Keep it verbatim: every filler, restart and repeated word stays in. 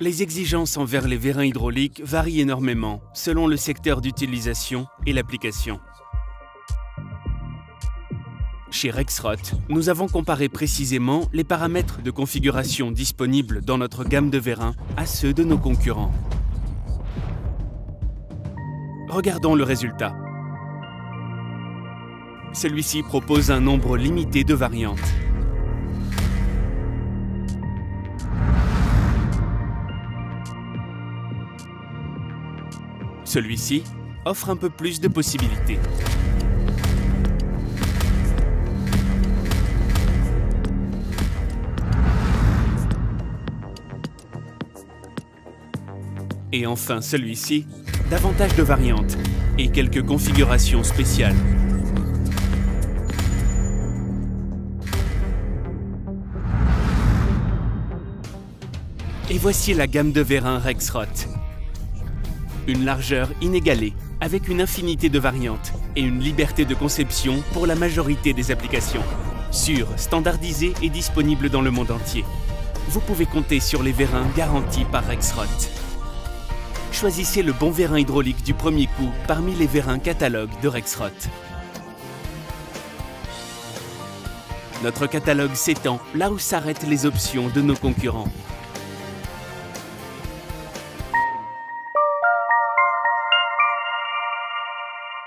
Les exigences envers les vérins hydrauliques varient énormément selon le secteur d'utilisation et l'application. Chez Rexroth, nous avons comparé précisément les paramètres de configuration disponibles dans notre gamme de vérins à ceux de nos concurrents. Regardons le résultat. Celui-ci propose un nombre limité de variantes. Celui-ci offre un peu plus de possibilités. Et enfin celui-ci, davantage de variantes et quelques configurations spéciales. Et voici la gamme de vérins Rexroth. Une largeur inégalée, avec une infinité de variantes et une liberté de conception pour la majorité des applications. Sûre, standardisée et disponible dans le monde entier. Vous pouvez compter sur les vérins garantis par Rexroth. Choisissez le bon vérin hydraulique du premier coup parmi les vérins catalogue de Rexroth. Notre catalogue s'étend là où s'arrêtent les options de nos concurrents.